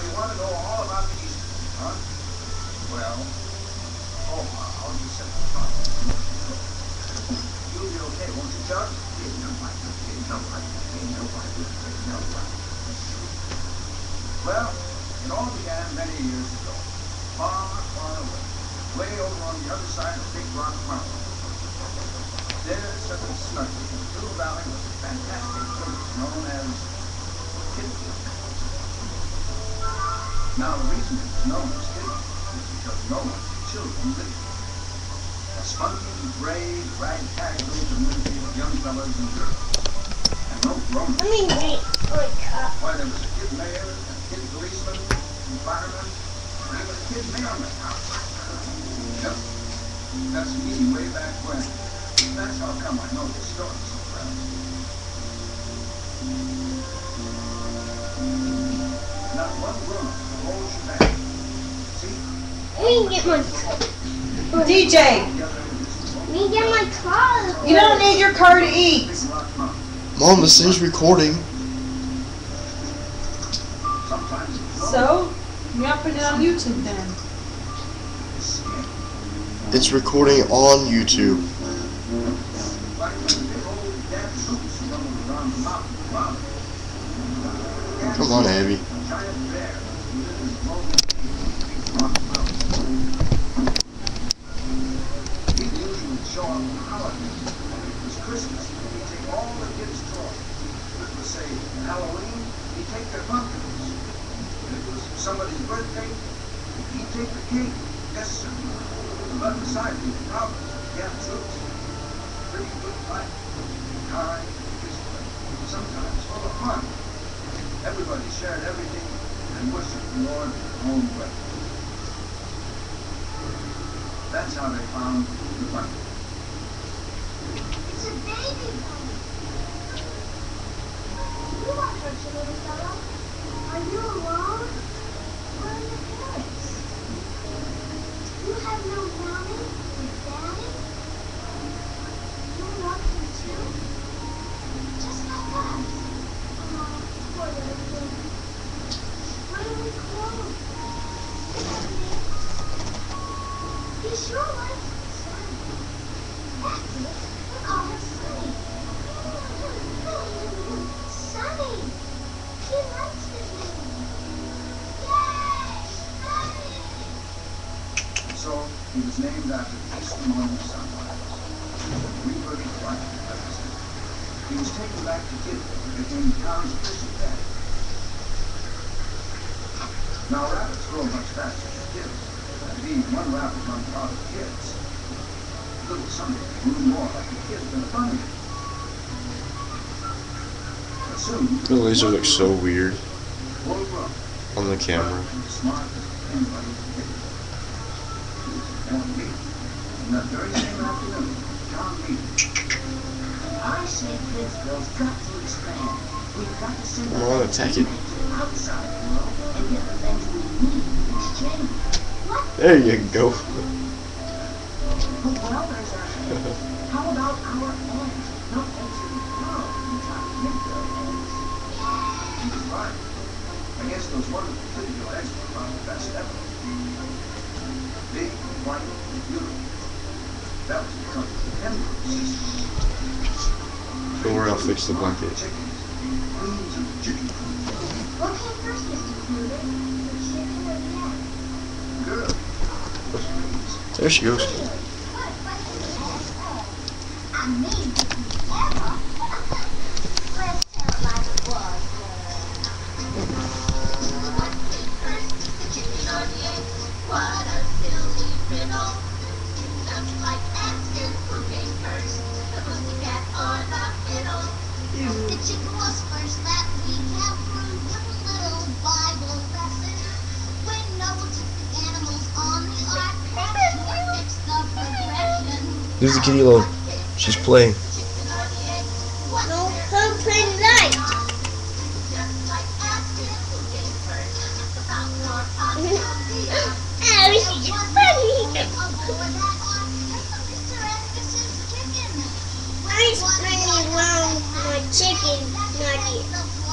you want to know all about the Easter, huh? Well, I'll just set the front. You'll be okay, won't you, Chuck? Well, it all began many years ago. Far, far away. Way over on the other side of Big Rock Mountain. There, settled snugly in the little valley was a fantastic village known as Kitty. Now, the reason it was known as Kitty is because no one but children lived there. A spunky, brave, ragtag little community of young fellas and girls. And no grown-ups. Why, there was a kid mayor, and a kid policeman, and fireman, and even a kid mailman house. Yep, that's me way back when. That's how come I know this story so well. Not one room, the whole shebang. See? Let me get my DJ! Let me get my car. You don't need your car to eat. Mom, this thing's recording. So? You gotta put it on YouTube then. It's recording on YouTube. Come on, Abby. Christmas, he'd take all the kids' toys. If it was, say, Halloween, he'd take their pumpkins. If it was somebody's birthday, he'd take the cake. Yes, sir. But besides the problems, yeah, troops. Pretty good life. Kind, peaceful, sometimes full of fun. Everybody shared everything and worshiped the Lord in their own way. That's how they found the bunny. It's a baby bunny. You won't hurt your little fellow. Are you alone? Where are your parents? You have no mommy or daddy? You love him too? Just like us. Oh, poor little thing. What do we call him? He sure likes Sunny. That's it. We'll call him Sunny. Sunny. He likes his name. Yay! Sunny! So he was named after the Easter morning sunrise. Rebirth of life in heaven. He was taken back to Kitty and became the town's official pet. Now rabbits grow much faster than kids. Indeed, one rabbit runs out of kids. Little Sunny grew more like a kid than a bunny. But soon, The laser looks so weird full grown, on the camera. smart as anybody could be. And me. And that very same afternoon, John Meade. I say Blitzville's got to expand. We've got to send Come on, attack it. outside the world and get the things we need in exchange. There you go. But well, there's our eggs. How about our eggs? No eggs in the world can top Midville eggs. He was right. I guess those wonderful Midville eggs were about the best ever. Big, white, and beautiful. That was because of the Pembroke system. Don't worry, I'll fix the blanket. Chickens, queens of the chicken coop. What came first, Mr. Kruger? The chicken or the egg? Good. There she goes. I mean, ever. Let's tell it like it was. What came first, the chicken or the egg? What a silly riddle. Sounds like asking who came first, the pussycat or the fiddle. The chicken was first that week. Have proved with a little Bible lesson. When Noah took the animals on the ark, fixed the progression. Leave the kitty alone. She's playing. No, her playing light. Just like asking who came first, the cow or pot. Oh, she's funny. I'm spinning around my chicken nugget.